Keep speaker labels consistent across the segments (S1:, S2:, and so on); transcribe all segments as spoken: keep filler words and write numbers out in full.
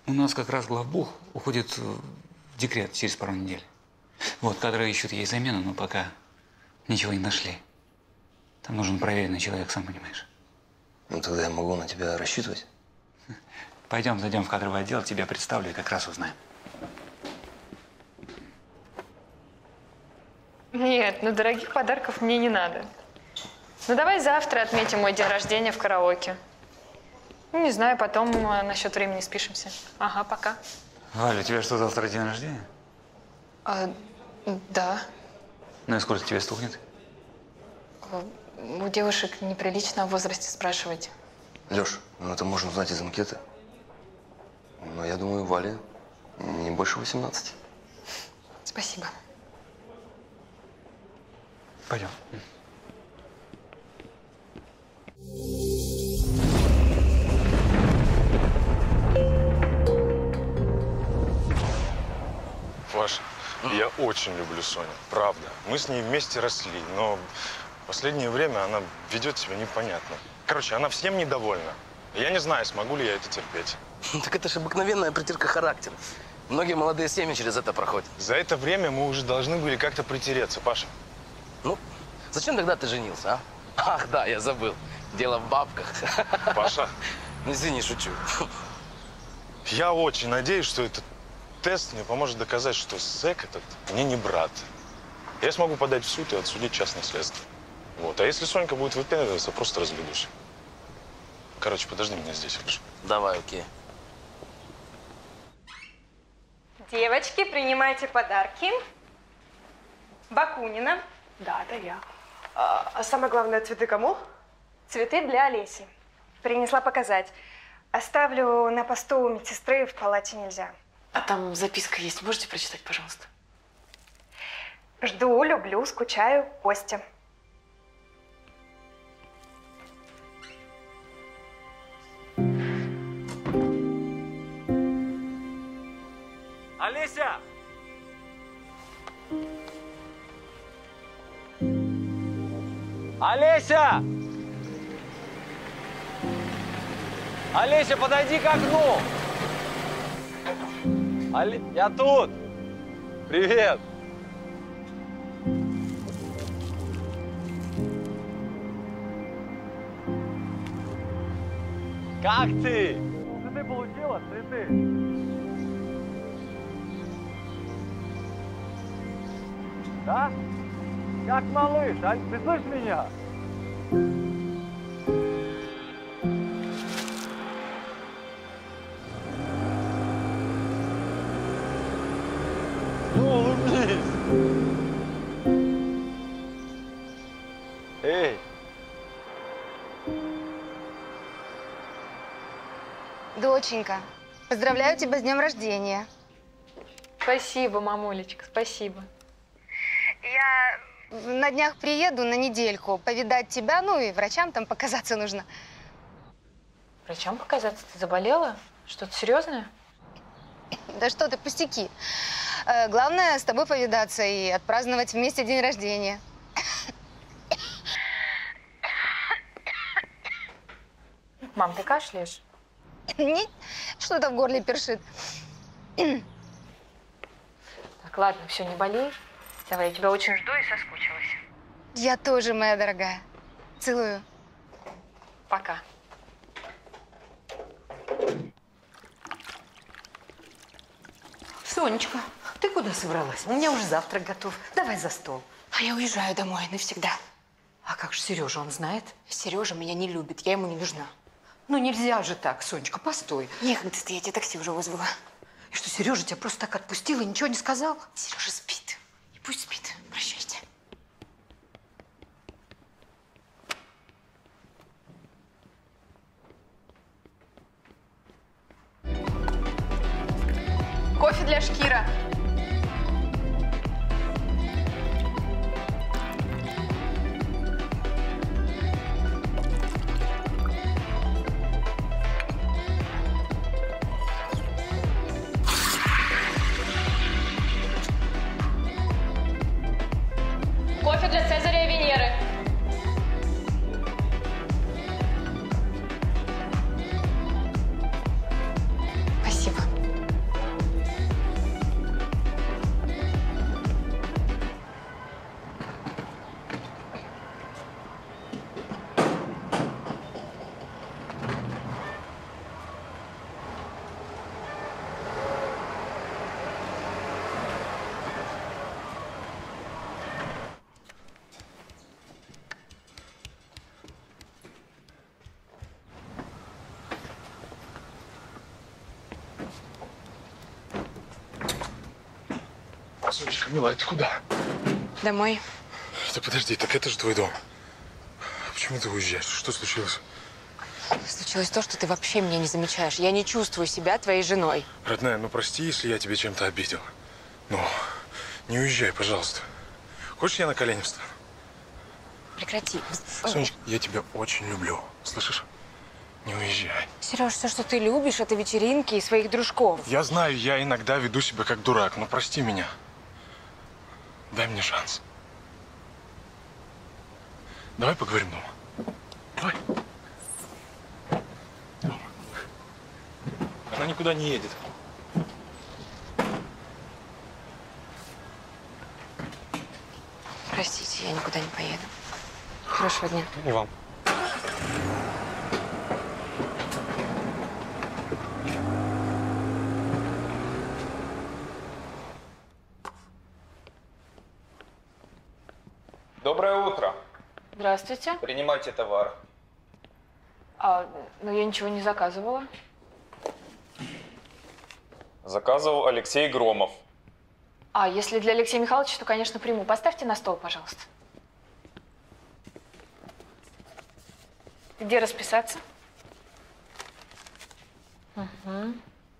S1: У нас как раз главбух уходит в декрет через пару недель. Вот, кадры ищут ей замену, но пока ничего не нашли. Там нужен проверенный человек, сам понимаешь.
S2: Ну, тогда я могу на тебя рассчитывать?
S1: Пойдем, зайдем в кадровый отдел, тебя представлю и как раз узнаем.
S3: Нет, ну дорогих подарков мне не надо. Ну давай завтра отметим мой день рождения в караоке. Ну, не знаю, потом а, насчет времени спишемся. Ага, пока.
S1: Валя, у тебя что, завтра день рождения?
S3: А, да.
S1: Ну и сколько тебе стукнет?
S3: У девушек неприлично о возрасте спрашивать.
S2: Лёш, ну это можно узнать из анкеты. Но я думаю, Вале не больше восемнадцати.
S3: Спасибо.
S1: Пойдем.
S4: Паш, я очень люблю Соню, правда. Мы с ней вместе росли, но в последнее время она ведет себя непонятно. Короче, она всем недовольна. Я не знаю, смогу ли я это терпеть.
S5: Так это же обыкновенная притирка характера. Многие молодые семьи через это проходят.
S4: За это время мы уже должны были как-то притереться, Паша.
S5: Ну, зачем тогда ты женился, а? Ах, да, я забыл. Дело в бабках.
S4: Паша.
S5: Ну, извини, шучу.
S4: Я очень надеюсь, что этот тест мне поможет доказать, что зэк этот мне не брат. Я смогу подать в суд и отсудить частное следствие. Вот. А если Сонька будет выпендриваться, просто разведусь. Короче, подожди меня здесь, хорошо?
S5: Давай, окей.
S6: Девочки, принимайте подарки. Бакунина.
S7: Да, это я. А, а самое главное, цветы кому?
S6: Цветы для Олеси. Принесла показать. Оставлю на посту у медсестры, в палате нельзя.
S7: А там записка есть, можете прочитать, пожалуйста?
S6: Жду, люблю, скучаю, Костя.
S8: Олеся! Олеся! Олеся, подойди к окну! Оле... Я тут! Привет! Как ты? Цветы получила? Цветы? Да? Как малыш? А ты слышишь меня? Ну, улыбнись! Эй!
S9: Доченька, поздравляю тебя с днем рождения.
S3: Спасибо, мамулечка, спасибо.
S9: Я на днях приеду на недельку повидать тебя, ну и врачам там показаться нужно.
S3: Врачам показаться? Ты заболела? Что-то серьезное?
S9: Да что ты, пустяки. Э, главное, с тобой повидаться и отпраздновать вместе день рождения.
S3: Мам, ты кашляешь?
S9: Нет, что-то в горле першит.
S3: Так, ладно, все, не болей. Давай, я тебя очень жду и соскучилась.
S9: Я тоже, моя дорогая. Целую.
S3: Пока.
S7: Сонечка, ты куда собралась? У меня уже завтрак готов. Давай за стол.
S9: А я уезжаю домой навсегда.
S7: А как же Сережа, он знает?
S9: Сережа меня не любит, я ему не нужна.
S7: Ну нельзя же так, Сонечка, постой.
S9: Некогда стоять, я такси уже вызвала.
S7: И что, Сережа тебя просто так отпустил и ничего не сказал?
S9: Сережа спит. И пусть спит. Прощайте.
S3: Кофе для Шкира. Кофе для Цезаря и Венеры.
S9: Спасибо.
S4: Сонечка, милая, ты куда?
S9: Домой.
S4: Да подожди, так это же твой дом. Почему ты уезжаешь? Что случилось?
S9: Случилось то, что ты вообще меня не замечаешь. Я не чувствую себя твоей женой.
S4: Родная, ну прости, если я тебе чем-то обидел. Ну, не уезжай, пожалуйста. Хочешь, я на колени встану?
S9: Прекрати.
S4: Сонечка, я тебя очень люблю. Слышишь? Не уезжай.
S9: Сереж, все, что ты любишь, это вечеринки и своих дружков.
S4: Я знаю, я иногда веду себя как дурак, но прости меня. Дай мне шанс. Давай поговорим дома. Давай. Она никуда не едет.
S9: Простите, я никуда не поеду. Хорошего дня.
S4: И вам.
S10: Доброе утро.
S3: Здравствуйте.
S10: Принимайте товар.
S3: А, ну я ничего не заказывала.
S10: Заказывал Алексей Громов.
S3: А, если для Алексея Михайловича, то, конечно, приму. Поставьте на стол, пожалуйста. Где расписаться? Угу.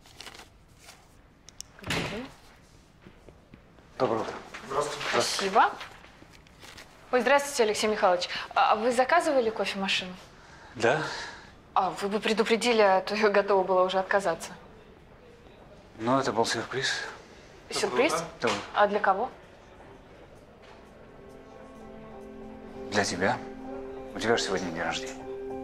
S2: Доброе утро.
S4: Здравствуйте.
S3: Спасибо. Ой, здравствуйте, Алексей Михайлович. А вы заказывали кофемашину?
S1: Да?
S3: А, вы бы предупредили, а то я готова была уже отказаться.
S1: Ну, это был сюрприз.
S3: Сюрприз?
S1: Да.
S3: А для кого?
S1: Для тебя. У тебя же сегодня день рождения.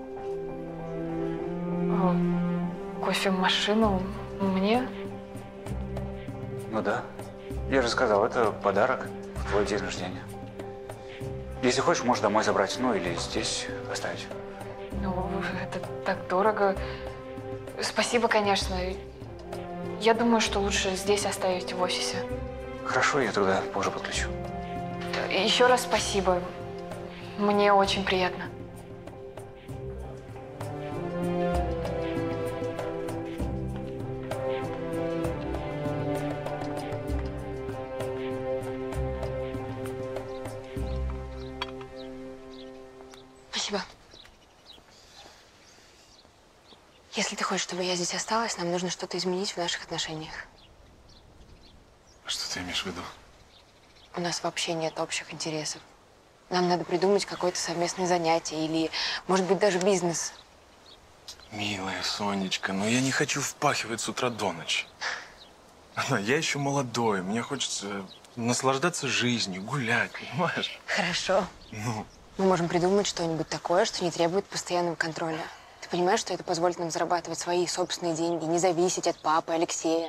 S3: А, кофемашину мне?
S1: Ну да. Я же сказал, это подарок в твой день рождения. Если хочешь, можешь домой забрать, ну или здесь оставить.
S3: Ну, это так дорого. Спасибо, конечно. Я думаю, что лучше здесь оставить в офисе.
S1: Хорошо, я тогда позже подключу.
S3: Еще раз спасибо. Мне очень приятно.
S9: Спасибо. Если ты хочешь, чтобы я здесь осталась, нам нужно что-то изменить в наших отношениях.
S4: Что ты имеешь в виду?
S9: У нас вообще нет общих интересов. Нам надо придумать какое-то совместное занятие или, может быть, даже бизнес.
S4: Милая Сонечка, но я не хочу впахивать с утра до ночи. Я еще молодой, мне хочется наслаждаться жизнью, гулять, понимаешь?
S9: Хорошо.
S4: Ну,
S9: Мы можем придумать что-нибудь такое, что не требует постоянного контроля. Ты понимаешь, что это позволит нам зарабатывать свои собственные деньги, не зависеть от папы, Алексея?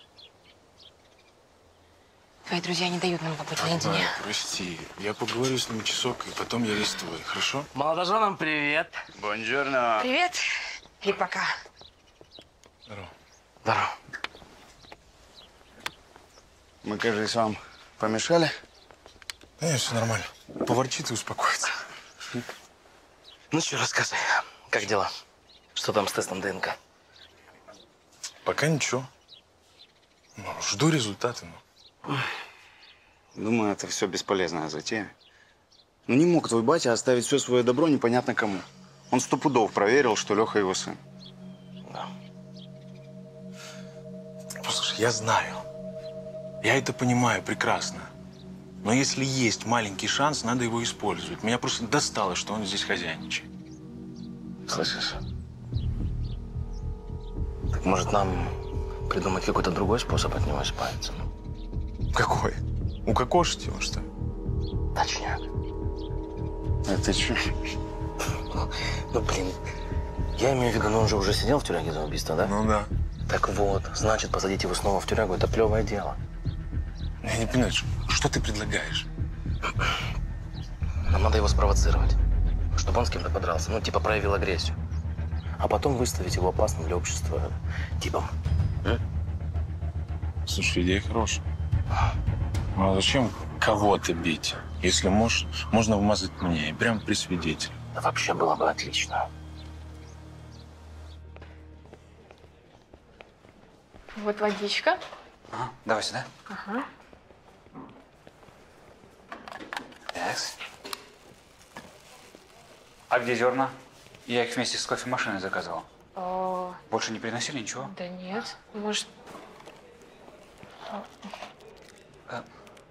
S9: Твои друзья не дают нам побыть наедине.
S4: Ой, прости, я поговорю с ним часок, и потом я лист твой, хорошо?
S5: Молодоженам привет.
S10: Бонжорно.
S9: Привет и пока.
S4: Здорово.
S5: Здорово.
S11: Мы, кажется, вам помешали?
S4: Да нет, все нормально. Поворчит и успокоится.
S5: Ну что, рассказывай, как дела? Что там с тестом ДНК?
S4: Пока ничего. Ну, жду результаты. Ну.
S11: Думаю, это все бесполезная затея. Ну не мог твой батя оставить все свое добро непонятно кому. Он сто пудов проверил, что Леха его сын.
S5: Да.
S4: Послушай, я знаю. Я это понимаю прекрасно. Но если есть маленький шанс, надо его использовать. Меня просто достало, что он здесь хозяйничает.
S5: Слышишь? Так может нам придумать какой-то другой способ от него избавиться?
S4: Какой? Укокошить его, что ли?
S5: Точняк.
S11: А ты че?
S5: Ну, блин, я имею в виду, ну он же уже сидел в тюряге за убийство, да?
S4: Ну да.
S5: Так вот, значит, посадить его снова в тюрягу – это плевое дело.
S4: Я не понимаю, что ты предлагаешь?
S5: Нам надо его спровоцировать, чтобы он с кем-то подрался, ну, типа проявил агрессию. А потом выставить его опасным для общества типом. М?
S4: Слушай, идея хорошая. Ну, а зачем кого-то бить, если можешь, можно вмазать мне, и прямо при свидетеле?
S5: Да вообще было бы отлично.
S3: Вот водичка.
S1: Ага, давай сюда.
S3: Ага.
S1: Так. А где зерна? Я их вместе с кофемашиной заказывал.
S3: О,
S1: Больше не приносили ничего?
S3: да нет. Может,
S1: А.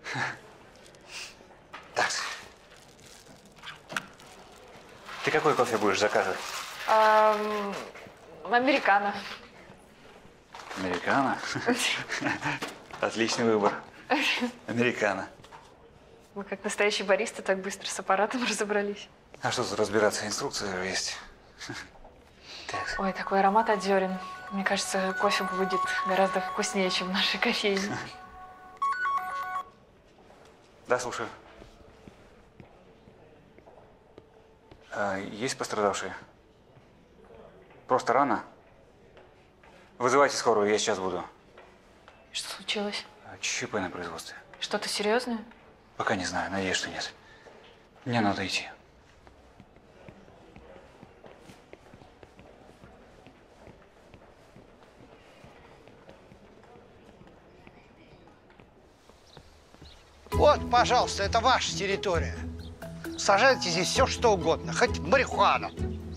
S1: Так. Ты какой кофе будешь заказывать?
S3: эм, американо.
S1: Американо? Отличный выбор. Американо.
S3: Мы как настоящие баристы так быстро с аппаратом разобрались.
S1: А что тут разбираться? Инструкция же есть. Так.
S3: Ой, такой аромат от зерен. Мне кажется, кофе будет гораздо вкуснее, чем в нашей кофейне.
S1: Да, слушаю. А, есть пострадавшие? Просто рано? Вызывайте скорую, я сейчас буду.
S3: Что случилось?
S1: ЧП на производстве.
S3: Что-то серьезное?
S1: Пока не знаю, надеюсь, что нет. Мне надо идти.
S12: Вот, пожалуйста, это ваша территория. Сажайте здесь все, что угодно, хоть марихуану.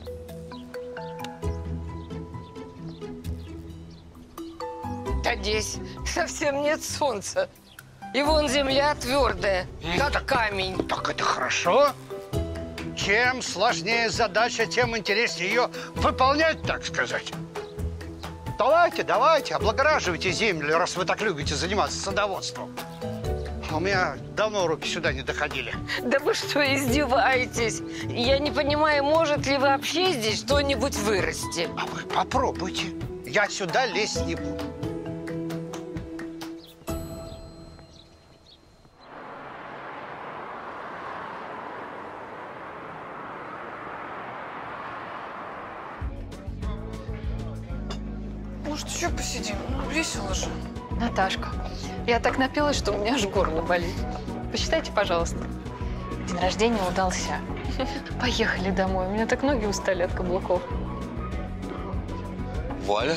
S7: Да здесь совсем нет солнца. И вон земля твердая, как камень.
S12: Так это хорошо. Чем сложнее задача, тем интереснее ее выполнять, так сказать. Давайте, давайте, облагораживайте землю, раз вы так любите заниматься садоводством. У меня давно руки сюда не доходили.
S7: Да вы что, издеваетесь? Я не понимаю, может ли вообще здесь что-нибудь вырасти?
S12: А вы попробуйте. Я сюда лезть не буду.
S13: Может, еще посидим? Ну, весело же.
S3: Наташка, я так напилась, что у меня аж горло болит. Посчитайте, пожалуйста. День рождения удался. Поехали домой. У меня так ноги устали от каблуков.
S2: Валя?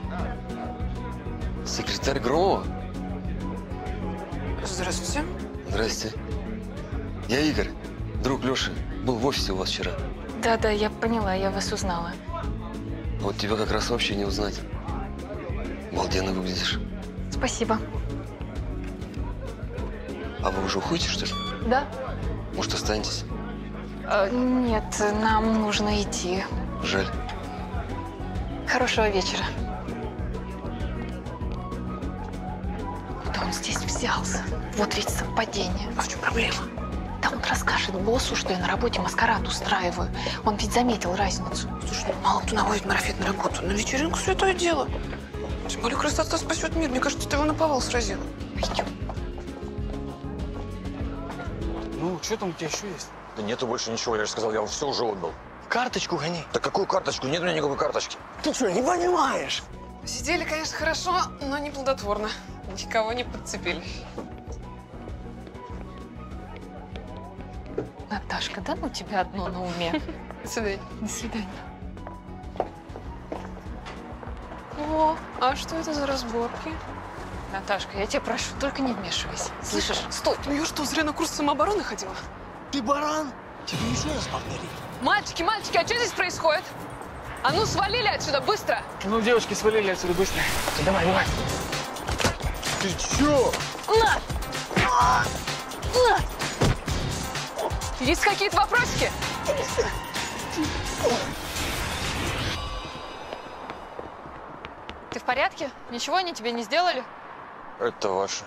S2: Секретарь Громова?
S13: Здравствуйте.
S2: Здрасте. Я Игорь, друг Леши. Был в офисе у вас вчера.
S3: Да-да, я поняла, я вас узнала.
S2: Вот тебя как раз вообще не узнать. Обалденно выглядишь.
S3: Спасибо.
S2: А вы уже уходите, что ли?
S3: Да?
S2: Может, останетесь?
S3: Э, нет, нам нужно идти.
S2: Жаль.
S3: Хорошего вечера. Куда он здесь взялся? Вот ведь совпадение.
S13: А в чем проблема?
S3: Да он расскажет боссу, что я на работе маскарад устраиваю. Он ведь заметил разницу.
S13: Слушай, ну мало кто наводит марафет на работу. На вечеринку святое дело. Тем более красота спасет мир. Мне кажется, ты его наповал сразила.
S3: Идем.
S14: Ну, что там у тебя еще есть?
S15: Да нету больше ничего, я же сказал, я все уже отдал.
S14: Карточку гони.
S15: Да какую карточку? Нет у меня никакой карточки.
S14: Ты что, не понимаешь?
S13: Сидели, конечно, хорошо, но не плодотворно. Никого не подцепили.
S3: Наташка, да ну тебя одно на уме.
S13: До свидания.
S3: До свидания.
S13: О, а что это за разборки?
S3: Наташка, я тебя прошу, только не вмешивайся. Слышишь?
S13: Стой! Ну я что, зря на курс самообороны ходила?
S14: Ты баран? Тебе еще раз повтори.
S13: Мальчики, мальчики, а что здесь происходит? А ну, свалили отсюда, быстро!
S14: Ну, девушки, свалили отсюда быстро. Давай, давай.
S15: Ты че?
S13: На! На! Есть какие-то вопросики?
S3: Ты в порядке? Ничего они тебе не сделали?
S15: Это ваше.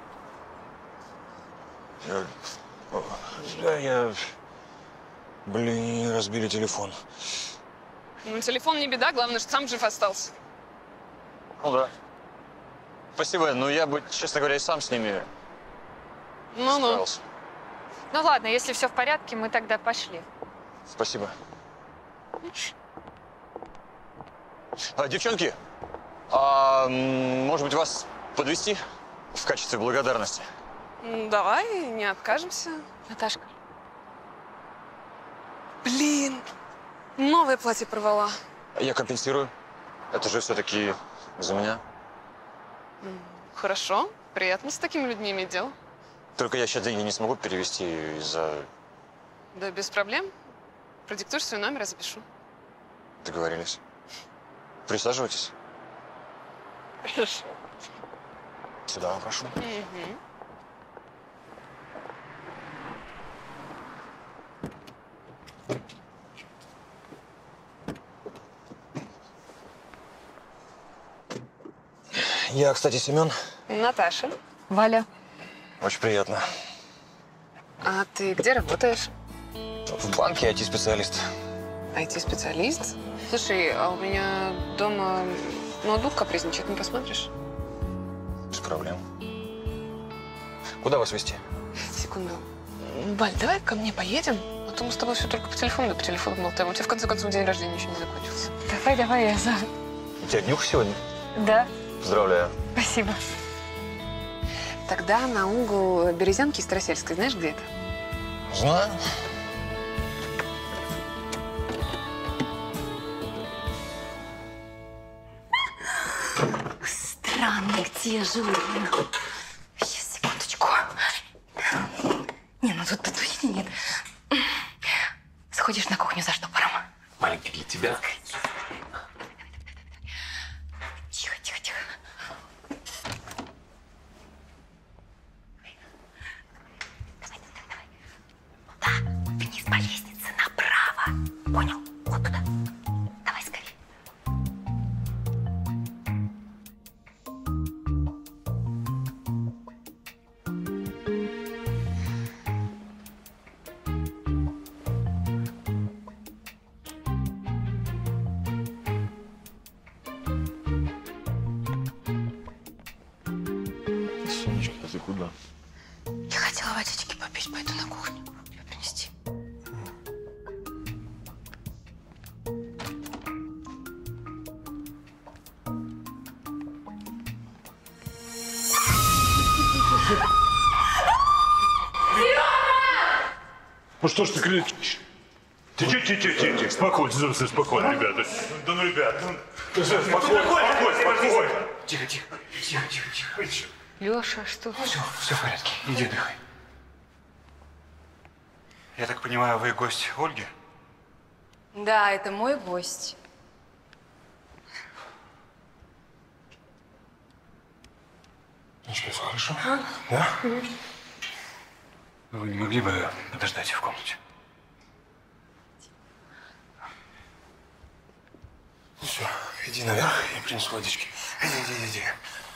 S15: Я... Да, я... Блин, разбили телефон.
S13: Ну, телефон не беда, главное, что сам жив остался.
S15: Ну да. Спасибо, но я бы, честно говоря, и сам с ними
S13: Ну-ну.
S15: справился.
S3: Ну ладно, если все в порядке, мы тогда пошли.
S15: Спасибо. А, девчонки, а, м, может быть, вас подвезти в качестве благодарности?
S13: Ну, давай, не откажемся.
S3: Наташка.
S13: Блин, новое платье порвала.
S15: Я компенсирую. Это же все-таки за меня.
S13: Хорошо, приятно с такими людьми иметь дело.
S15: Только я сейчас деньги не смогу перевести из-за...
S13: Да без проблем. Продиктуешь свой номер, я запишу.
S15: Договорились. Присаживайтесь. Сюда, прошу.
S13: Угу.
S15: Я, кстати, Семен.
S13: Наташа.
S3: Валя.
S15: Очень приятно.
S13: А ты где работаешь?
S15: В банке ай ти-специалист.
S13: ай ти-специалист? Слушай, а у меня дома ноутбук капризничает, не посмотришь?
S15: Без проблем. Куда вас везти?
S13: Секунду. Валь, давай ко мне поедем, а то мы с тобой все только по телефону, да по телефону болтаем. У тебя в конце концов день рождения еще не закончился.
S3: Давай, давай, я за.
S15: У тебя днюха сегодня?
S3: Да.
S15: Поздравляю.
S3: Спасибо.
S13: Тогда на угол Березянки и Старосельской. Знаешь, где это?
S15: Знаю.
S16: Странно, где же вы? Сейчас, секундочку. Не, ну тут, тут точно нет. Сходишь на кухню за штопором.
S15: Маленький для тебя.
S16: Тихо, тихо, тихо. Давай, давай, давай. Да, вниз по лестнице, направо. Понял? Вот туда. Давай скорее.
S4: Сонечка, а ты куда?
S16: Я хотела водички попить, пойду на кухню. Тебе принести.
S17: Ну что ж ты кричишь? Тихо, тихо, тихо, тихо, спокойно, спокойно, ребята. Да ну, ребят, ну, спокойно, спокойно, спокойно.
S1: Тихо, тихо, тихо, тихо, тихо.
S3: Леша, что?
S1: Все, все в порядке, иди отдыхай. Я так понимаю, вы гость Ольги?
S9: Да, это мой гость.
S17: Ну что, все хорошо?
S9: А?
S17: Да?
S1: Вы не могли бы подождать в комнате?
S17: Ну все, иди наверх, я принесу водички. Иди, иди, иди.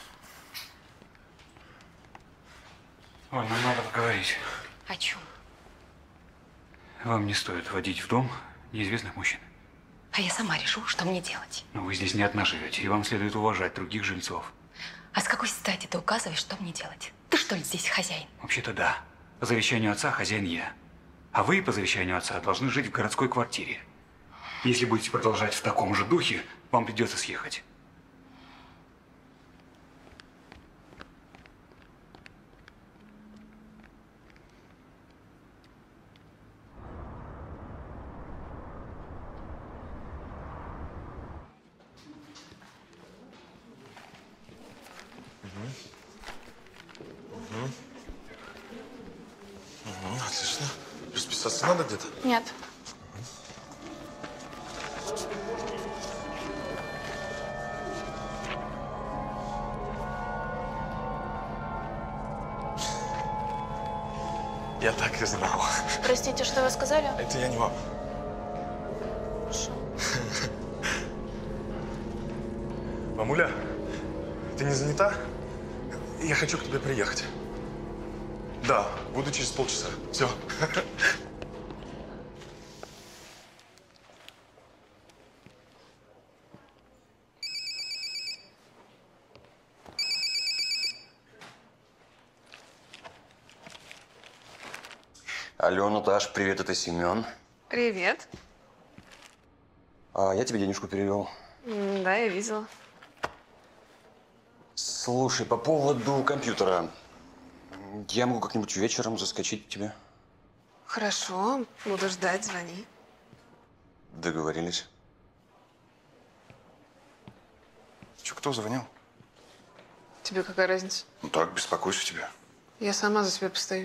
S1: Оль, нам надо поговорить.
S16: О чем?
S1: Вам не стоит водить в дом неизвестных мужчин.
S16: А я сама решу, что мне делать.
S1: Но вы здесь не одна живете, и вам следует уважать других жильцов.
S16: А с какой стати ты указываешь, что мне делать? Ты что ли здесь хозяин?
S1: Вообще-то да. По завещанию отца хозяин я. А вы по завещанию отца должны жить в городской квартире. Если будете продолжать в таком же духе, вам придется съехать.
S4: Угу. Угу, отлично. Расписаться надо где-то?
S9: Нет.
S4: Я так и знал.
S9: Простите, что вы сказали?
S4: Это я не вам.
S9: Хорошо.
S4: Мамуля, ты не занята? Я хочу к тебе приехать. Да, буду через полчаса. Все.
S2: Алло, Наташ, привет, это Семен.
S13: Привет.
S2: А, я тебе денежку перевел.
S13: М, Да, я видела.
S2: Слушай, по поводу компьютера. Я могу как-нибудь вечером заскочить к тебе.
S13: Хорошо, буду ждать, звони.
S2: Договорились.
S4: Че, кто звонил?
S13: Тебе какая разница?
S4: Ну так, беспокойся тебя.
S13: Я сама за себя постою.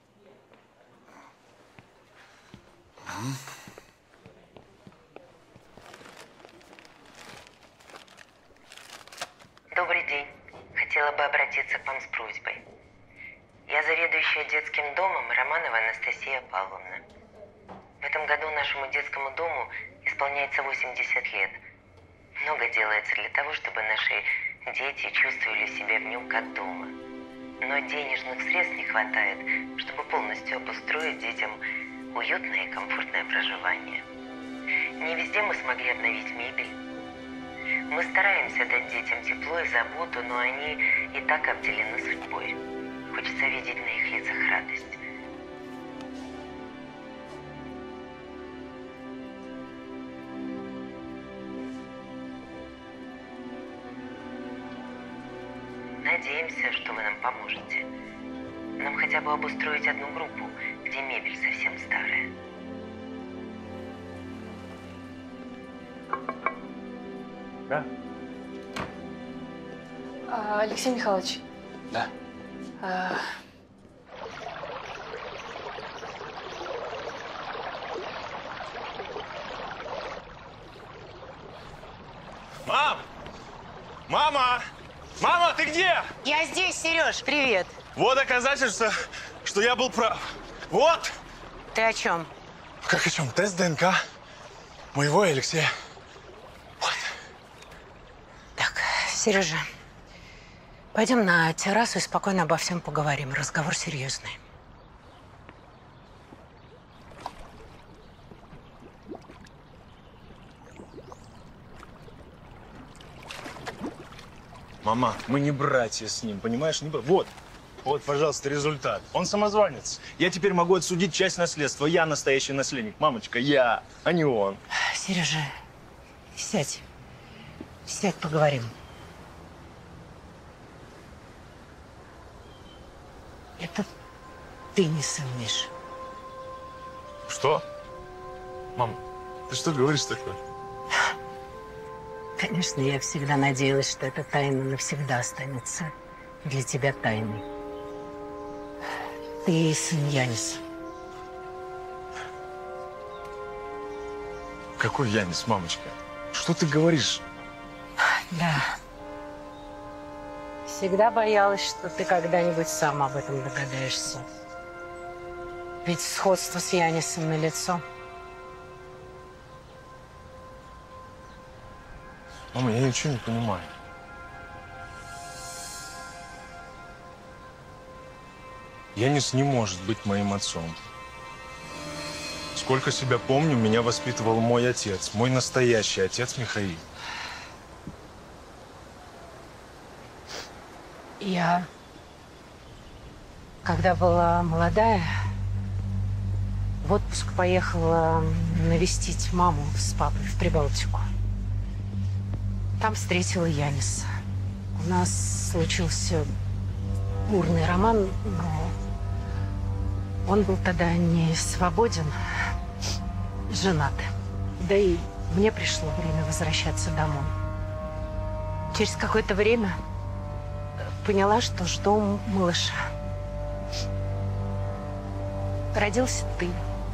S18: Добрый день. Хотела бы обратиться к вам с просьбой. Я заведующая детским домом Романова Анастасия Павловна. В этом году нашему детскому дому исполняется восемьдесят лет. Много делается для того, чтобы наши дети чувствовали себя в нем как дома. Но денежных средств не хватает, чтобы полностью обустроить детям уютное и комфортное проживание. Не везде мы смогли обновить мебель. Мы стараемся дать детям тепло и заботу, но они и так обделены судьбой. Хочется видеть на их лицах радость. Надеемся, что вы нам поможете. Нам хотя бы обустроить одну группу, где мебель совсем старая.
S4: Да?
S3: А, Алексей Михайлович.
S1: Да.
S3: А...
S4: Мам! Мама! Мама, ты где?
S18: Я здесь, Сереж, привет.
S4: Вот доказательство, что я был прав. Вот!
S18: Ты о чем?
S4: Как о чем? Тест ДНК моего и Алексея.
S18: Сережа, пойдем на террасу и спокойно обо всем поговорим. Разговор серьезный.
S4: Мама, мы не братья с ним, понимаешь? Не бра... Вот, вот, пожалуйста, результат. Он самозванец. Я теперь могу отсудить часть наследства. Я настоящий наследник. Мамочка, я, а не он.
S18: Сережа, сядь. Сядь, поговорим. Это ты не сын Миши.
S4: Что? Мам, ты что говоришь такое?
S18: Конечно, я всегда надеялась, что эта тайна навсегда останется для тебя тайной. Ты сын Яниса.
S4: Какой Янис, мамочка? Что ты говоришь?
S18: Да. Всегда боялась, что ты когда-нибудь сам об этом догадаешься. Ведь сходство с Янисом налицо.
S4: Мама, я ничего не понимаю. Янис не может быть моим отцом. Сколько себя помню, меня воспитывал мой отец, мой настоящий отец Михаил.
S18: Я, когда была молодая, в отпуск поехала навестить маму с папой в Прибалтику. Там встретила Яниса. У нас случился бурный роман, но он был тогда не свободен, женат. Да и мне пришло время возвращаться домой. Через какое-то время поняла, что жду малыша. Родился ты.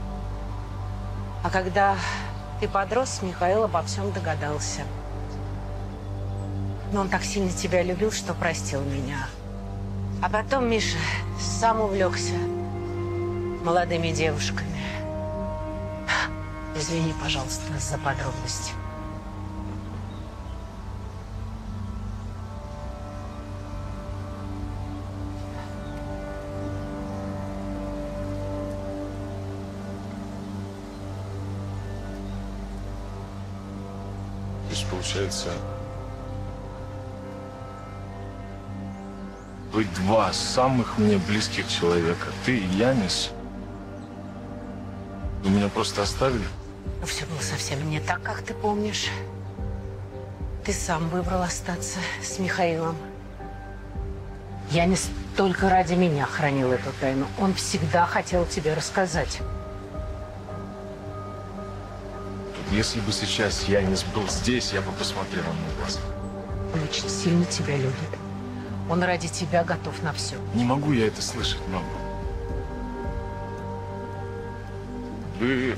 S18: А когда ты подрос, Михаил обо всем догадался. Но он так сильно тебя любил, что простил меня. А потом Миша сам увлекся молодыми девушками. Извини, пожалуйста, за подробности.
S4: То есть, получается, вы два самых мне близких человека. Ты и Янис. Вы меня просто оставили?
S18: Но все было совсем не так, как ты помнишь. Ты сам выбрал остаться с Михаилом. Янис только ради меня хранил эту тайну. Он всегда хотел тебе рассказать.
S4: Если бы сейчас Янис был здесь, я бы посмотрел ему в глаза.
S18: Он очень сильно тебя любит.
S19: Он ради тебя готов на все.
S17: Не могу я это слышать, мама. Вы...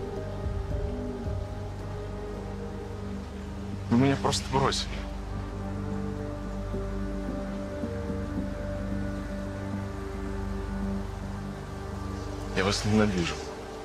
S17: Вы меня просто бросили. Я вас ненавижу.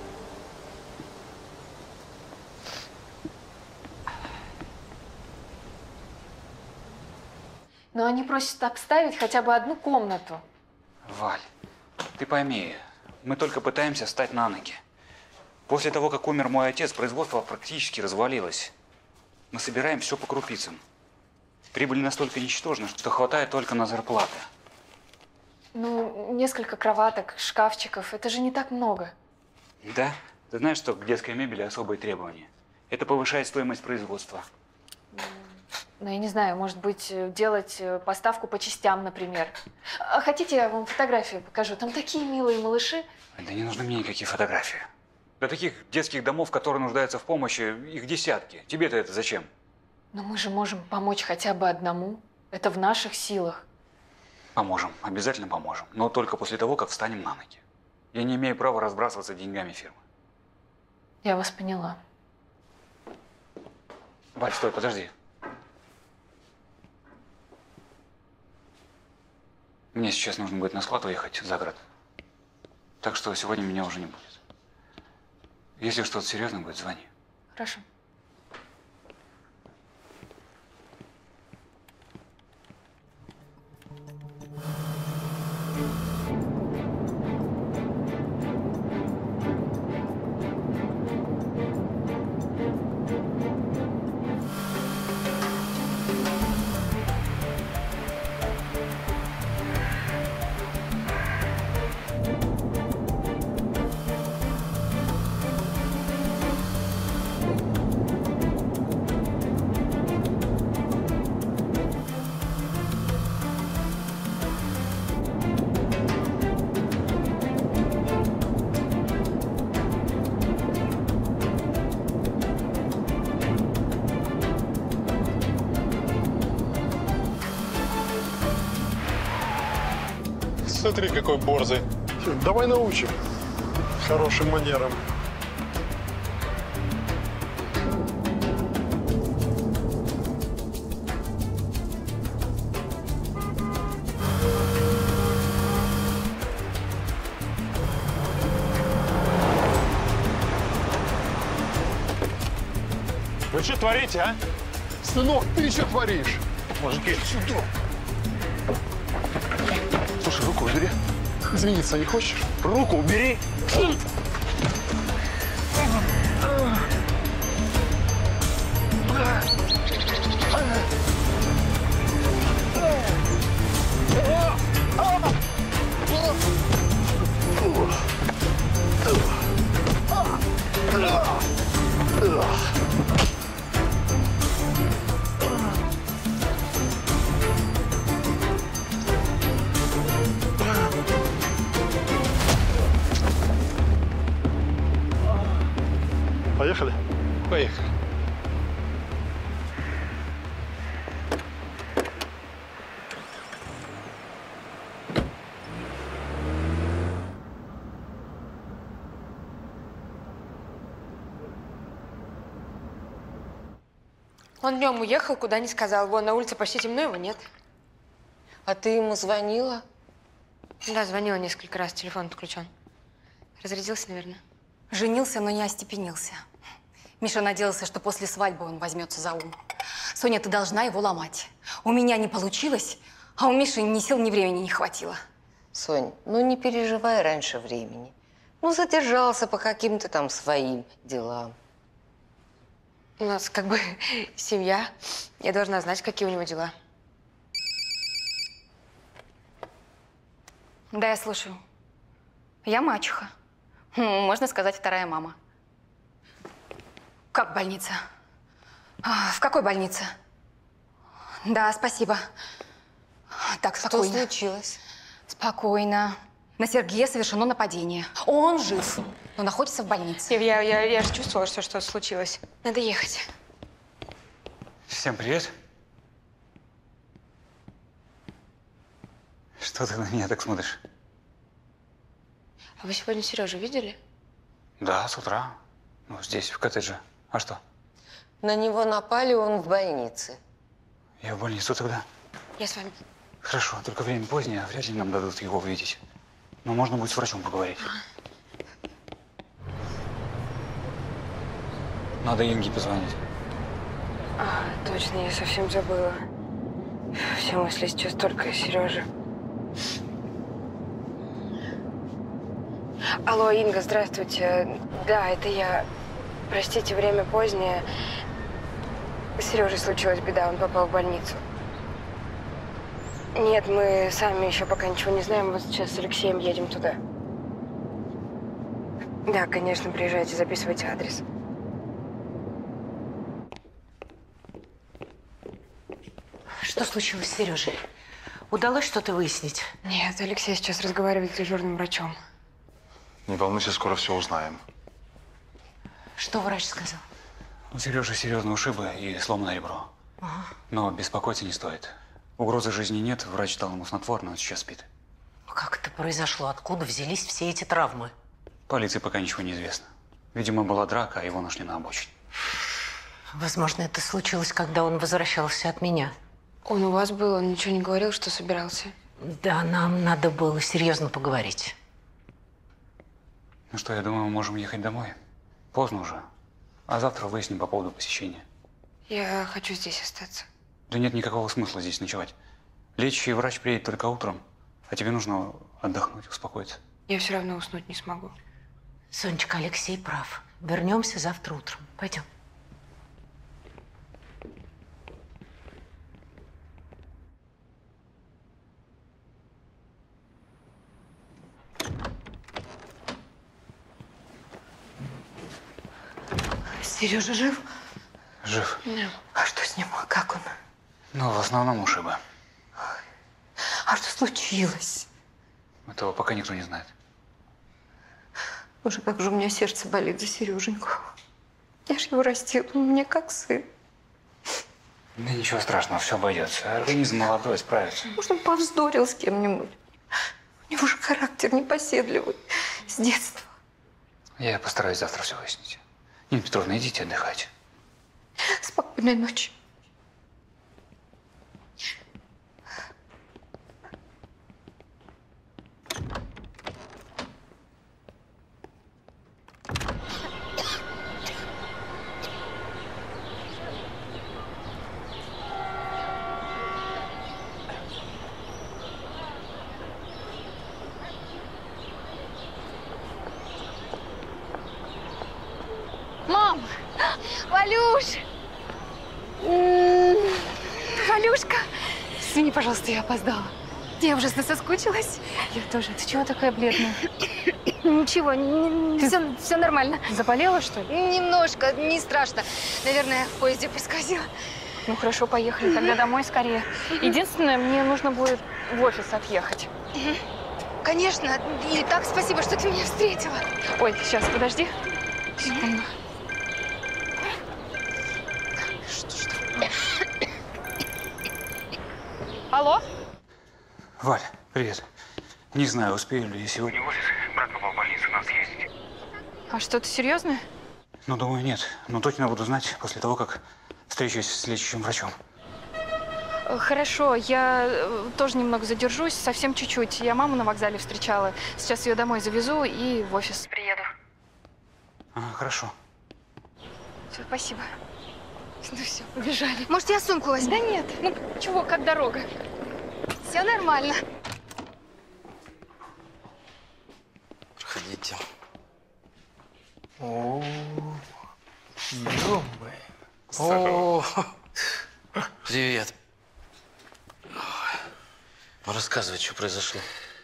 S3: Но они просят обставить хотя бы одну комнату.
S1: Валь, ты пойми, мы только пытаемся встать на ноги. После того, как умер мой отец, производство практически развалилось. Мы собираем все по крупицам. Прибыль настолько ничтожна, что хватает только на зарплаты.
S3: Ну, несколько кроваток, шкафчиков. Это же не так много.
S1: Да? Ты знаешь, что к детской мебели особые требования? Это повышает стоимость производства.
S3: Ну, я не знаю, может быть, делать поставку по частям, например. А хотите, я вам фотографию покажу? Там такие милые малыши.
S1: Да не нужны мне никакие фотографии. Для таких детских домов, которые нуждаются в помощи, их десятки. Тебе-то это зачем?
S3: Но мы же можем помочь хотя бы одному. Это в наших силах.
S1: Поможем, обязательно поможем. Но только после того, как встанем на ноги. Я не имею права разбрасываться деньгами фирмы.
S3: Я вас поняла.
S1: Валь, стой, подожди. Мне сейчас нужно будет на склад уехать за город. Так что сегодня меня уже не будет. Если что-то серьезное будет, звони.
S3: Хорошо.
S17: Смотри, какой борзый. Давай научим хорошим манерам.
S4: Вы что творите, а?
S17: Сынок, ты что творишь?
S4: Мужики,
S17: сюда. Слушай, руку убери. Извиниться не хочешь? Руку убери. Поехали? Поехали.
S9: Он днем уехал, куда не сказал. Вон, на улице почти темно, его нет.
S7: А ты ему звонила?
S9: Да, звонила несколько раз, телефон отключен. Разрядился, наверное.
S16: Женился, но не остепенился. Миша надеялся, что после свадьбы он возьмется за ум. Соня, ты должна его ломать. У меня не получилось, а у Миши ни сил, ни времени не хватило.
S7: Сонь, ну не переживай раньше времени. Ну, задержался по каким-то там своим делам.
S9: У нас как бы семья. Я должна знать, какие у него дела.
S16: Да, я слушаю. Я мачеха. Ну, можно сказать, вторая мама. Как больница? А, в какой больнице? Да, спасибо. Так, спокойно.
S7: Что случилось?
S16: Спокойно. На Сергея совершено нападение. Он жив, но находится в больнице.
S9: Я, я, я же чувствовала, что что-то случилось. Надо ехать.
S1: Всем привет. Что ты на меня так смотришь?
S9: А вы сегодня Сережу видели?
S1: Да, с утра. Ну, здесь, в коттедже. А что?
S7: На него напали, он в больнице.
S1: Я в больницу тогда.
S9: Я с вами.
S1: Хорошо, только время позднее, вряд ли нам дадут его увидеть. Но можно будет с врачом поговорить. Надо Инге позвонить.
S6: А, точно, я совсем забыла. Все мысли сейчас только о Сереже. Алло, Инга, здравствуйте. Да, это я. Простите, время позднее. С Сережей случилась беда, он попал в больницу. Нет, мы сами еще пока ничего не знаем. Вот сейчас с Алексеем едем туда. Да, конечно, приезжайте, записывайте адрес.
S19: Что случилось с Сережей? Удалось что-то выяснить?
S6: Нет, Алексей сейчас разговаривает с дежурным врачом.
S4: Не волнуйся, скоро все узнаем.
S19: Что врач сказал?
S1: У Сережи серьезные ушибы и сломано ребро.
S19: Ага.
S1: Но беспокоиться не стоит. Угрозы жизни нет, врач дал ему снотворное, он сейчас спит.
S19: Как это произошло? Откуда взялись все эти травмы?
S1: Полиции пока ничего не известно. Видимо, была драка, а его нашли на обочине.
S19: Возможно, это случилось, когда он возвращался от меня.
S6: Он у вас был, он ничего не говорил, что собирался?
S19: Да, нам надо было серьезно поговорить.
S1: Ну что, я думаю, мы можем ехать домой. Поздно уже. А завтра выясним по поводу посещения.
S6: Я хочу здесь остаться.
S1: Да нет никакого смысла здесь ночевать. Лечащий врач приедет только утром, а тебе нужно отдохнуть, успокоиться.
S6: Я все равно уснуть не смогу.
S19: Сонечка, Алексей прав. Вернемся завтра утром. Пойдем. Сережа жив?
S1: Жив.
S6: Да.
S19: А что с ним? Как он?
S1: Ну, в основном ушибы.
S19: А что случилось?
S1: Этого пока никто не знает.
S19: Боже, как же у меня сердце болит за Сереженьку. Я ж его растила, он мне как сын.
S1: Да ничего страшного, все обойдется. Организм молодой, справится.
S19: Может, он повздорил с кем-нибудь? У него же характер непоседливый. С детства.
S1: Я постараюсь завтра все выяснить. Нина Петровна, идите отдыхать.
S19: Спокойной ночи.
S3: Мам! Валюш! Валюшка! Извини, пожалуйста, я опоздала. Я ужасно соскучилась. Я тоже. Ты чего такая бледная?
S9: Ничего, все, все нормально.
S3: Заболела, что ли?
S9: Немножко, не страшно. Наверное, в поезде проскользила.
S3: Ну хорошо, поехали тогда домой скорее. Единственное, мне нужно будет в офис отъехать.
S9: Конечно. И так спасибо, что ты меня встретила.
S3: Ой, сейчас, подожди. Секунду. Алло?
S1: Валь, привет. Не знаю, успею ли сегодня в офис. Брат попал в больницу, надо съездить.
S3: А что-то серьезное?
S1: Ну, думаю, нет. Но точно буду знать после того, как встречусь с лечащим врачом.
S3: Хорошо, я э, тоже немного задержусь, совсем чуть-чуть. Я маму на вокзале встречала. Сейчас ее домой завезу и в офис приеду.
S1: А, хорошо.
S3: Все, спасибо. Ну все, побежали.
S9: Может, я сумку возьму?
S3: Да нет, ну чего, как дорога.
S9: Все нормально.
S5: Проходите.
S14: О, ё-моё. О,
S5: Привет. Ну, рассказывай, что произошло.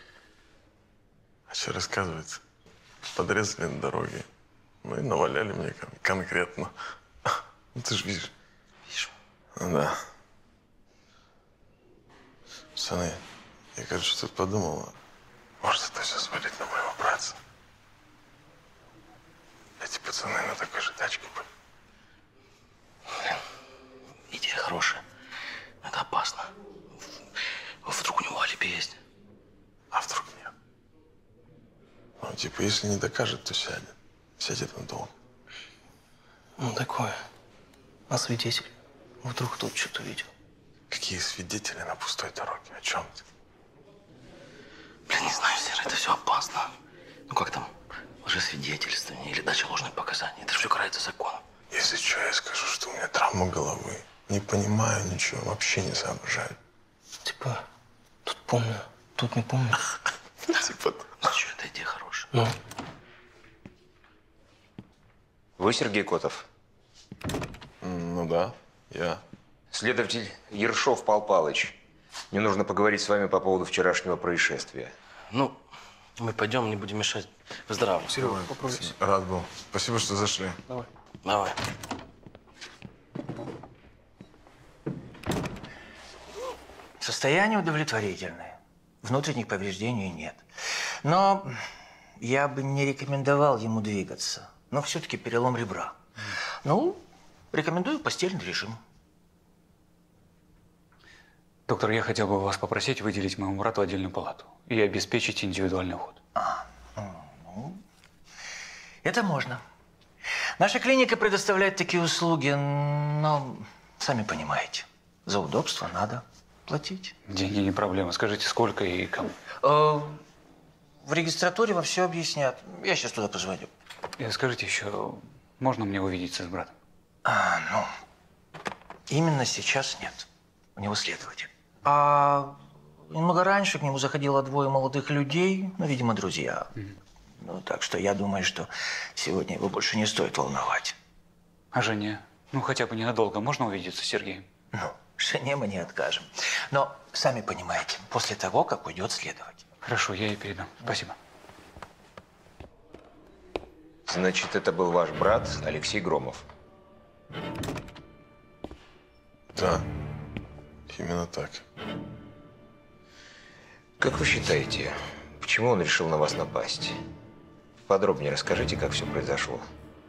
S4: А что рассказывается? Подрезали на дороге. Ну и наваляли мне кон конкретно. Ну ты же видишь.
S5: Вижу.
S4: Да. Пацаны, я, короче, тут подумала, может это все свалить на моего братца. Эти пацаны на такой же тачке были.
S5: Идея хорошая. Это опасно. Вдруг у него алиби есть.
S4: Типа, если не докажет, то сядет. Сядет надолго.
S5: Ну, такое. А свидетель? Вдруг тут что-то видел?
S4: Какие свидетели на пустой дороге? О чем ты?
S5: Блин, не знаю, Серый, это все опасно. Ну как там, лжесвидетельствование или дача ложных показаний? Это же все карается законом.
S4: Если что, я скажу, что у меня травма головы. Не понимаю ничего, вообще не соображаю.
S5: Типа, тут помню, тут не помню.
S4: Типа.
S5: Ну что, это идея хорошая.
S4: Ну.
S20: Вы Сергей Котов?
S4: Ну да, я.
S20: Следователь Ершов Пал Палыч. Мне нужно поговорить с вами по поводу вчерашнего происшествия.
S5: Ну, мы пойдем, не будем мешать. Выздоравливай.
S4: Серега, попробуй. Рад был. Спасибо, что зашли.
S5: Давай. Давай.
S21: Состояние удовлетворительное. Внутренних повреждений нет. Но я бы не рекомендовал ему двигаться. Но все-таки перелом ребра. Ну, рекомендую постельный режим.
S1: Доктор, я хотел бы вас попросить выделить моему брату отдельную палату и обеспечить индивидуальный уход.
S21: А, ну, это можно. Наша клиника предоставляет такие услуги, но, сами понимаете, за удобство надо платить.
S1: Деньги не проблема. Скажите, сколько и кому?
S21: Э, в регистратуре вам все объяснят. Я сейчас туда позвоню.
S1: И скажите еще, можно мне увидеться с братом?
S21: А, ну, именно сейчас нет. У него следователь. А немного раньше к нему заходило двое молодых людей, ну, видимо, друзья. Mm. Ну, так что я думаю, что сегодня его больше не стоит волновать.
S1: А жене? Ну, хотя бы ненадолго можно увидеться с Сергеем?
S21: Ну, жене мы не откажем. Но, сами понимаете, после того, как уйдет следователь.
S1: Хорошо, я ей передам. Спасибо.
S20: Значит, это был ваш брат Алексей Громов?
S4: Да, именно так.
S20: Как вы считаете, почему он решил на вас напасть? Подробнее расскажите, как все произошло.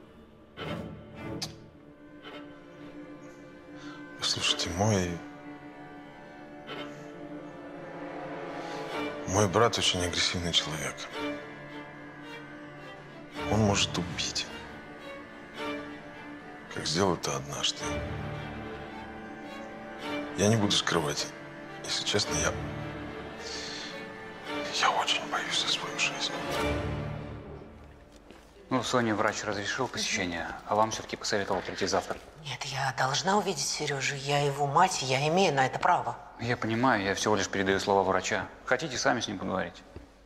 S4: Слушайте, мой... Мой брат очень агрессивный человек. Он может убить. Как сделал это однажды. Я не буду скрывать. Если честно, я... Я очень боюсь за свою жизнь.
S1: Ну, Соне врач разрешил посещение, а вам все-таки посоветовал прийти завтра.
S22: Нет, я должна увидеть Сережу. Я его мать, я имею на это право.
S1: Я понимаю, я всего лишь передаю слова врача. Хотите, сами с ним поговорить?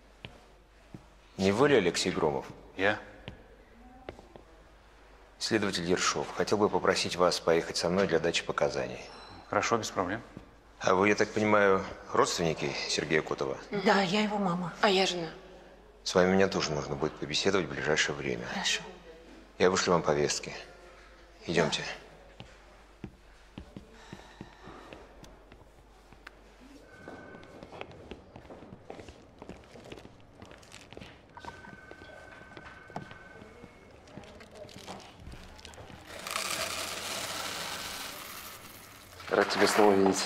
S20: Не вы ли Алексей Громов?
S1: Я.
S20: Следователь Ершов, хотел бы попросить вас поехать со мной для дачи показаний.
S1: Хорошо, без проблем.
S20: А вы, я так понимаю, родственники Сергея Котова?
S22: Да, я его мама.
S6: А я жена.
S20: С вами мне тоже нужно будет побеседовать в ближайшее время.
S22: Хорошо.
S20: Я вышлю вам повестки. Идемте.
S2: Рад тебя снова видеть.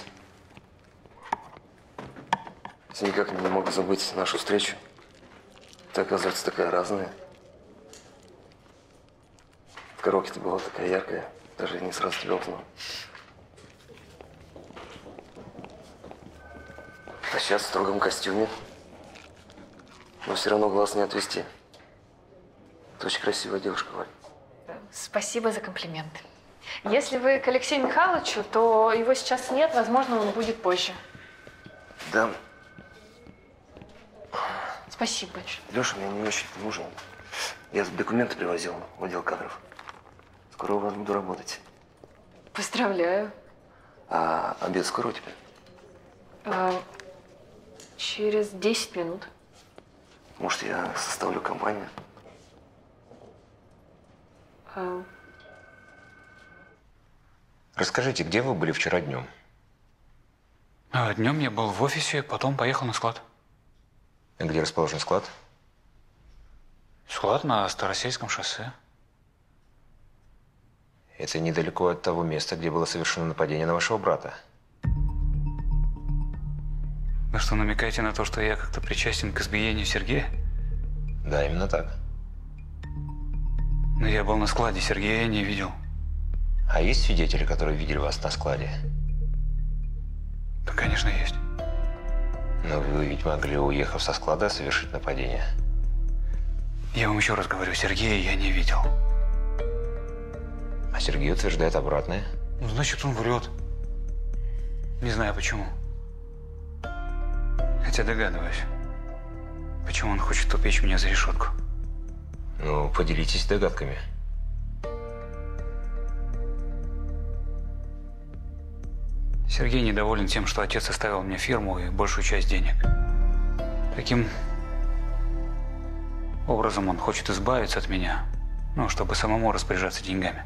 S2: Все никак не могу забыть нашу встречу. Ты, оказывается, такая разная. В караоке ты была такая яркая. Даже не сразу тебя узнал. А сейчас в строгом костюме. Но все равно глаз не отвести. Ты очень красивая девушка, Валь.
S3: Спасибо за комплименты. Если вы к Алексею Михайловичу, то его сейчас нет, возможно, он будет позже.
S2: Да.
S3: Спасибо большое.
S2: Леша меня не очень нужен. Я документы привозил в отдел кадров. Скоро у вас буду работать.
S3: Поздравляю.
S2: А обед скоро у тебя?
S3: А, через десять минут.
S2: Может, я составлю компанию?
S3: А,
S20: Расскажите, где вы были вчера днем?
S1: А, днем я был в офисе, потом поехал на склад.
S20: Где расположен склад?
S1: Склад на Старосельском шоссе.
S20: Это недалеко от того места, где было совершено нападение на вашего брата.
S1: Вы что, намекаете на то, что я как-то причастен к избиению Сергея?
S20: Да, именно так.
S1: Но я был на складе, Сергея не видел.
S20: А есть свидетели, которые видели вас на складе?
S1: Да, конечно, есть.
S20: Но вы ведь могли, уехав со склада, совершить нападение.
S1: Я вам еще раз говорю, Сергея я не видел.
S20: А Сергей утверждает обратное.
S1: Ну, значит, он врет. Не знаю почему. Хотя догадываюсь, почему он хочет упечь меня за решетку.
S20: Ну, поделитесь догадками.
S1: Сергей недоволен тем, что отец оставил мне фирму и большую часть денег. Таким образом он хочет избавиться от меня, ну, чтобы самому распоряжаться деньгами.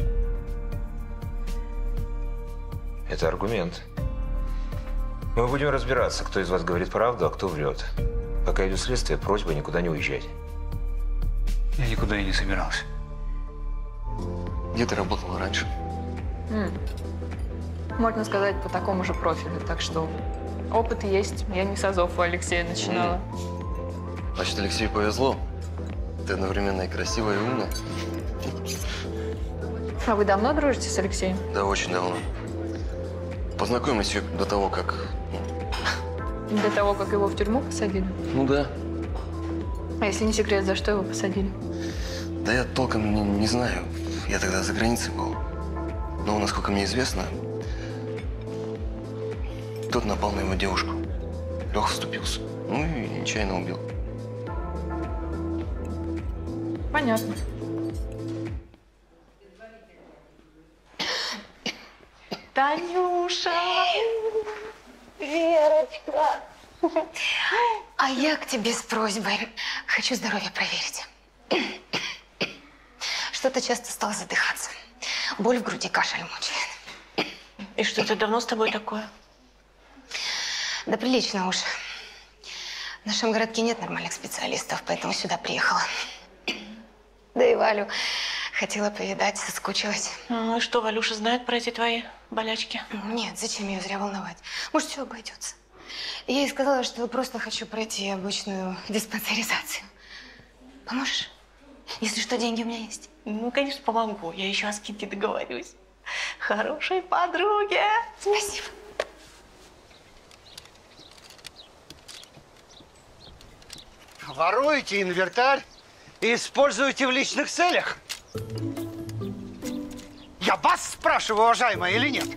S20: Это аргумент. Мы будем разбираться, кто из вас говорит правду, а кто врет. Пока идет следствие, просьба никуда не уезжать.
S1: Я никуда и не собирался.
S2: Где ты работала раньше?
S3: М. Можно сказать, по такому же профилю. Так что опыт есть. Я не с азов у Алексея начинала.
S2: Значит, Алексею повезло. Ты одновременно и красивая, и умная.
S3: А вы давно дружите с Алексеем?
S2: Да, очень давно. Познакомились еще до того, как…
S3: До того, как его в тюрьму посадили?
S2: Ну да.
S3: А если не секрет, за что его посадили?
S2: Да я толком не, не знаю. Я тогда за границей был. Но, насколько мне известно, тот напал на его девушку. Леха вступился. Ну и нечаянно убил.
S3: Понятно.
S16: Танюша! Верочка! А я к тебе с просьбой. Хочу здоровье проверить. Что-то часто стала задыхаться. Боль в груди, кашель мучает.
S22: И что, это давно с тобой такое?
S16: Да прилично уж. В нашем городке нет нормальных специалистов, поэтому сюда приехала. Да и Валю хотела повидать, соскучилась.
S22: Ну и что, Валюша знает про эти твои болячки?
S16: Нет, зачем ее зря волновать? Может, все обойдется. Я ей сказала, что просто хочу пройти обычную диспансеризацию. Поможешь? Если что, деньги у меня есть.
S22: Ну, конечно, помогу. Я еще о скидке договорюсь. Хорошей подруге.
S16: Спасибо.
S12: Воруете инвентарь и используете в личных целях? Я вас спрашиваю, уважаемая, или нет?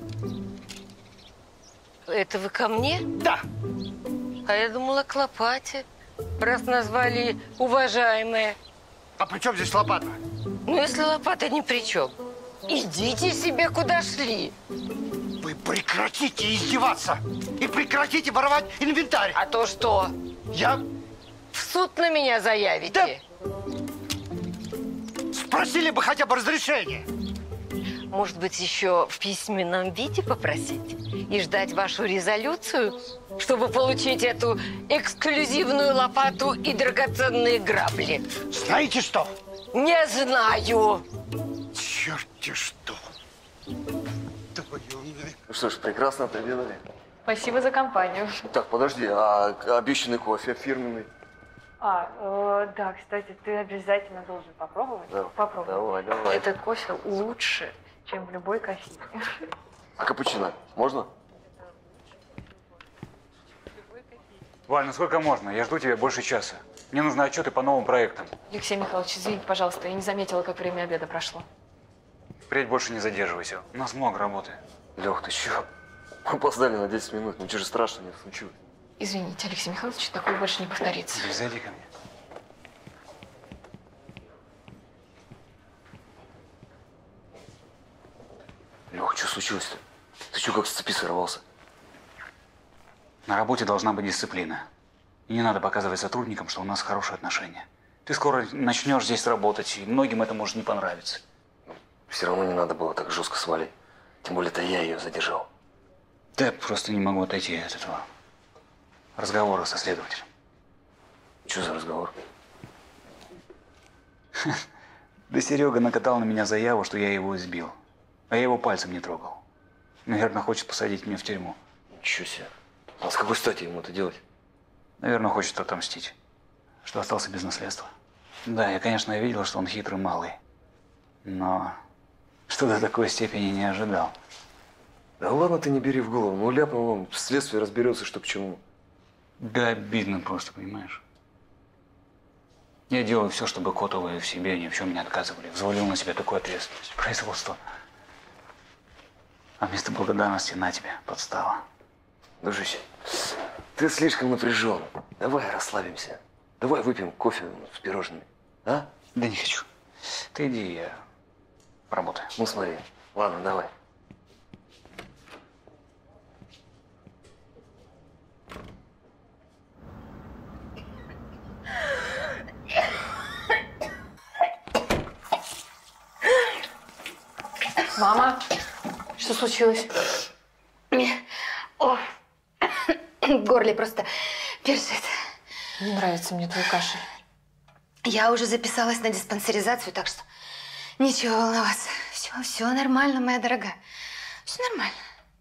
S7: Это вы ко мне?
S12: Да.
S7: А я думала, к лопате, раз назвали уважаемые.
S12: А при чем здесь лопата?
S7: Ну, если лопата ни при чем. Идите себе, куда шли.
S12: Вы прекратите издеваться и прекратите воровать инвентарь.
S7: А то что?
S12: Я…
S7: В суд на меня заявите?
S12: Да. Спросили бы хотя бы разрешение.
S7: Может быть, еще в письменном виде попросить? И ждать вашу резолюцию, чтобы получить эту эксклюзивную лопату и драгоценные грабли?
S12: Знаете что?
S7: Не знаю.
S12: Черт-те что.
S2: Ну что ж, прекрасно отреагировали.
S3: Спасибо за компанию.
S2: Так, подожди, а обещанный кофе фирменный?
S3: А, э, да, кстати, ты обязательно должен попробовать.
S2: Да.
S3: Попробуй.
S2: Давай, давай.
S3: Этот кофе лучше, чем в любой кофейне.
S2: А капучино можно?
S1: Валь, ну сколько можно? Я жду тебя больше часа. Мне нужны отчеты по новым проектам.
S3: Алексей Михайлович, извините, пожалуйста, я не заметила, как время обеда прошло.
S1: Впредь больше не задерживайся. У нас много работы.
S2: Лех, ты чё? Мы опоздали на десять минут. Ничего же страшного не случилось.
S3: Извините, Алексей Михайлович, такое больше не повторится.
S1: Или зайди ко мне.
S2: Лех, что случилось-то? Ты чё как с цепи сорвался?
S1: На работе должна быть дисциплина. И не надо показывать сотрудникам, что у нас хорошие отношения. Ты скоро начнешь здесь работать, и многим это может не понравиться.
S2: Все равно не надо было так жестко свалить. Тем более, это я ее задержал.
S1: Да я просто не могу отойти от этого разговора со следователем.
S2: Что за разговор?
S1: Да Серега накатал на меня заяву, что я его избил. А я его пальцем не трогал. Наверное, хочет посадить меня в тюрьму.
S2: Ничего себе. А с какой стати ему это делать?
S1: Наверное, хочет отомстить, что остался без наследства. Да, я, конечно, видел, что он хитрый малый. Но что до такой степени не ожидал.
S2: Да ладно ты не бери в голову. Ну ляпнул он, следствие разберется, что к чему.
S1: Да обидно просто, понимаешь? Я делаю все, чтобы Котовы в себе ни в чем не отказывали. Взвалил на себя такую ответственность. Производство. А вместо благодарности на тебе подстава.
S2: Дружище, ты слишком напряжен. Давай расслабимся. Давай выпьем кофе с пирожными. А?
S1: Да не хочу. Ты иди, я поработаю.
S2: Ну смотри. Ладно, давай.
S3: Мама, что случилось?
S16: О, в горле просто першит.
S3: Не нравится мне твой кашель.
S16: Я уже записалась на диспансеризацию, так что ничего волноваться. Все, все нормально, моя дорогая. Все нормально.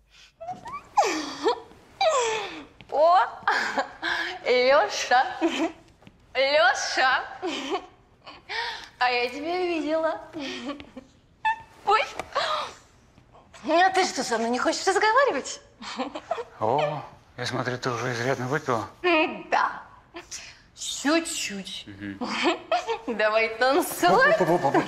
S19: О, Леша, Леша, а я тебя видела. Ой, а ты что, со мной не хочешь разговаривать?
S1: О, я смотрю, ты уже изрядно выпила.
S19: Да, чуть-чуть.
S1: Угу.
S19: Давай танцевать.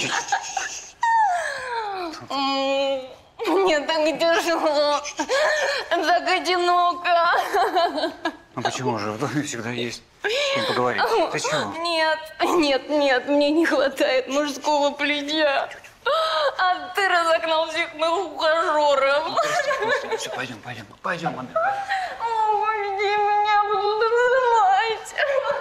S19: Мне так тяжело, так одиноко.
S1: Ну почему же? В доме всегда есть с кем поговорить. Ты чего?
S19: Нет, нет, нет, мне не хватает мужского плеча. А ты разогнал всех моих ухажеров.
S1: Ну, все, пойдем, пойдем, пойдем отдыхать.
S19: О, пусти меня, буду танцевать.